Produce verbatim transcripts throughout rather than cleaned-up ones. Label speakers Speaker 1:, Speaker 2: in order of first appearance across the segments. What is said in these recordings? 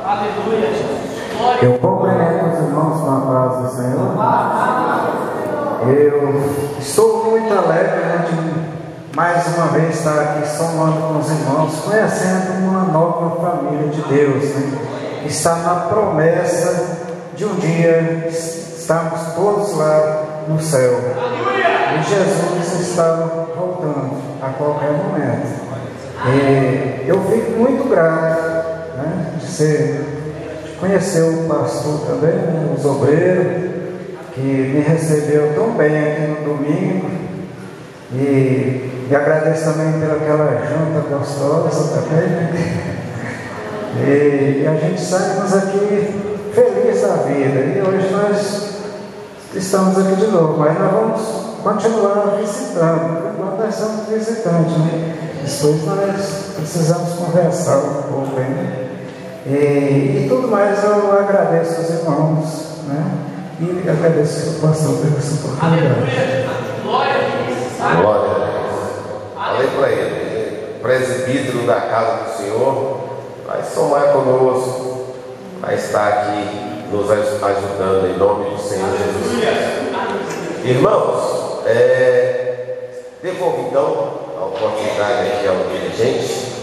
Speaker 1: Eu cumprimento os irmãos com a paz do Senhor. Eu estou muito alegre, né, de mais uma vez estar aqui somando com os irmãos, conhecendo uma nova família de Deus, né? Está na promessa de um dia estarmos todos lá no céu. E Jesus está voltando a qualquer momento. E eu fico muito grato, né, de ser, de conhecer o pastor também, né, os obreiros, que me recebeu tão bem aqui no domingo. E, e agradeço também pelaquela janta gostosa também, né? E, e a gente saímos aqui feliz da vida. E hoje nós estamos aqui de novo. Aí nós vamos continuar visitando. Por enquanto nós somos visitantes, né? Depois nós precisamos conversar um pouco, né? E, e tudo mais eu agradeço aos irmãos, né? E agradeço ao pastor pela essa oportunidade.
Speaker 2: Glória a Deus. Falei para ele, presbítero da casa do Senhor, vai somar conosco, vai estar aqui nos ajudando em nome do Senhor Jesus. Irmãos, é, devolvo então a oportunidade aqui ao dirigente.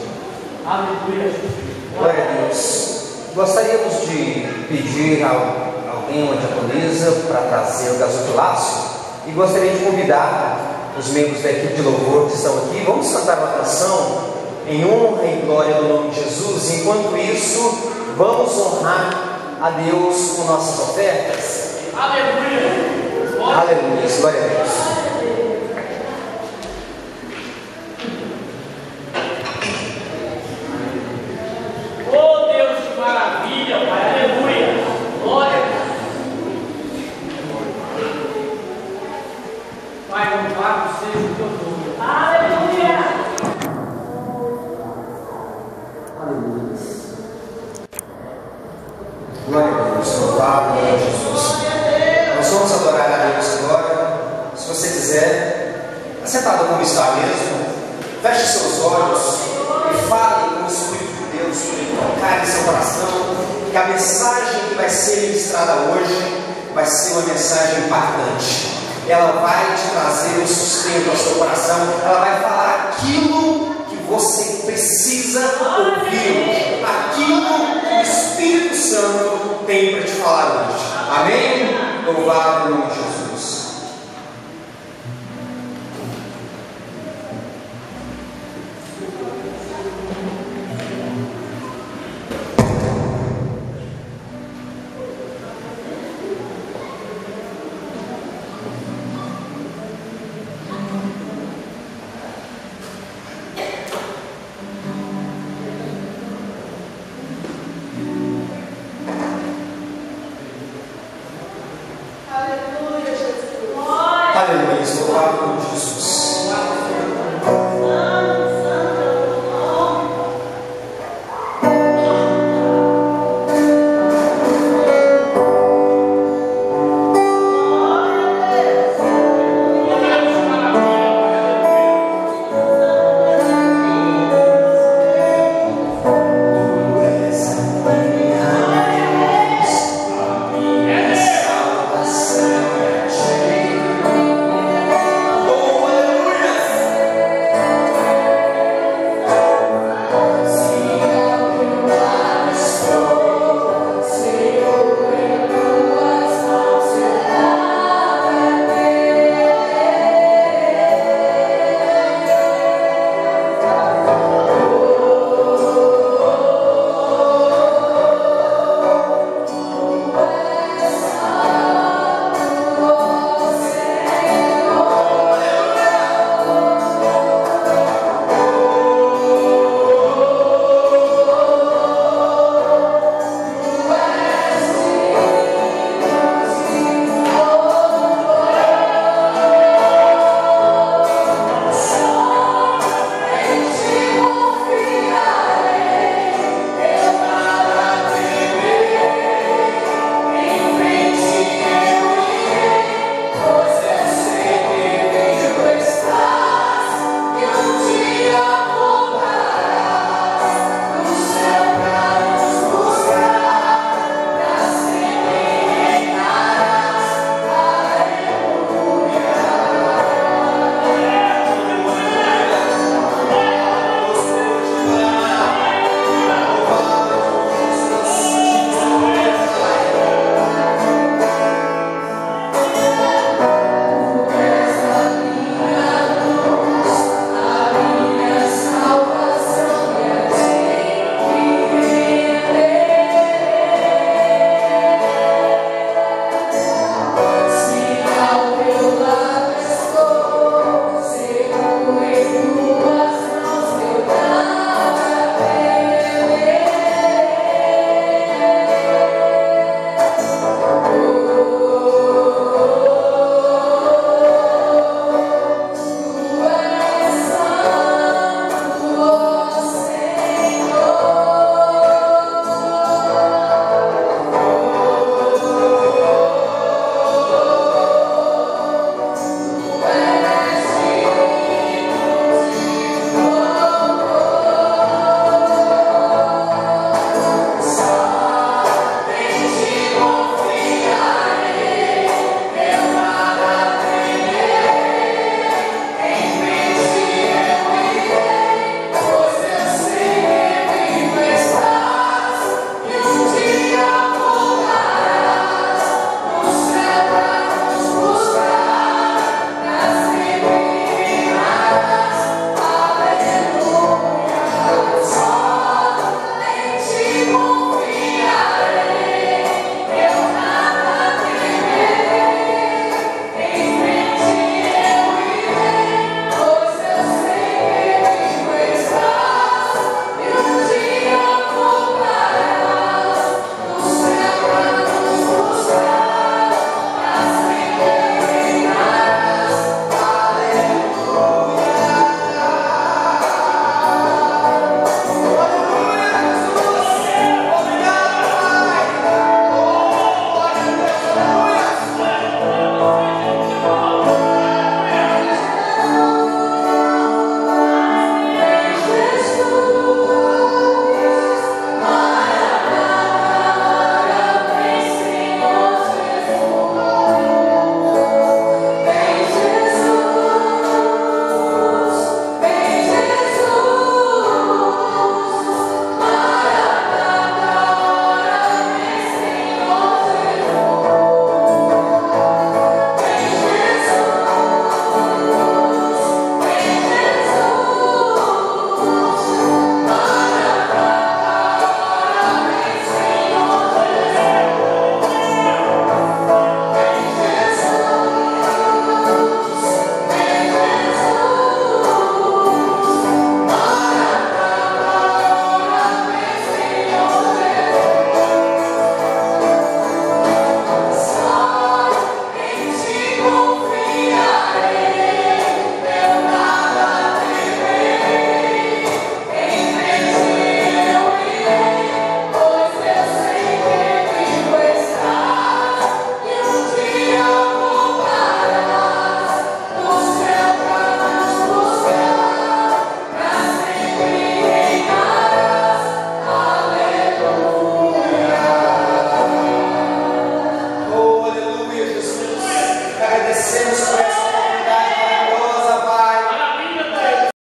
Speaker 3: Glória a Deus. Gostaríamos de pedir a alguém, uma diaconisa, para trazer o gasofilácio, e gostaria de convidar os membros da equipe de louvor que estão aqui. Vamos cantar uma canção em honra e glória do nome de Jesus. Enquanto isso, vamos honrar a Deus com nossas ofertas. Aleluia! Aleluia! Glória a Deus!
Speaker 4: Oh Deus, que maravilha, Pai! Aleluia! Glória a Deus! Pai, louvado seja o teu nome. Aleluia!
Speaker 3: Aleluia! Glória a Deus, louvado seja Jesus. Nós vamos adorar a Deus agora. Se você quiser, sentado como está mesmo, feche seus olhos e fale com o Espírito de Deus para ele tocar em seu coração, que a mensagem que vai ser ministrada hoje vai ser uma mensagem impactante. Ela vai te trazer o sustento ao seu coração, ela vai falar aquilo que você precisa ouvir, aquilo que o Espírito Santo tem para te falar hoje. Amém? Louvado o nome de Jesus. Aleluia, louvado o nome de Jesus.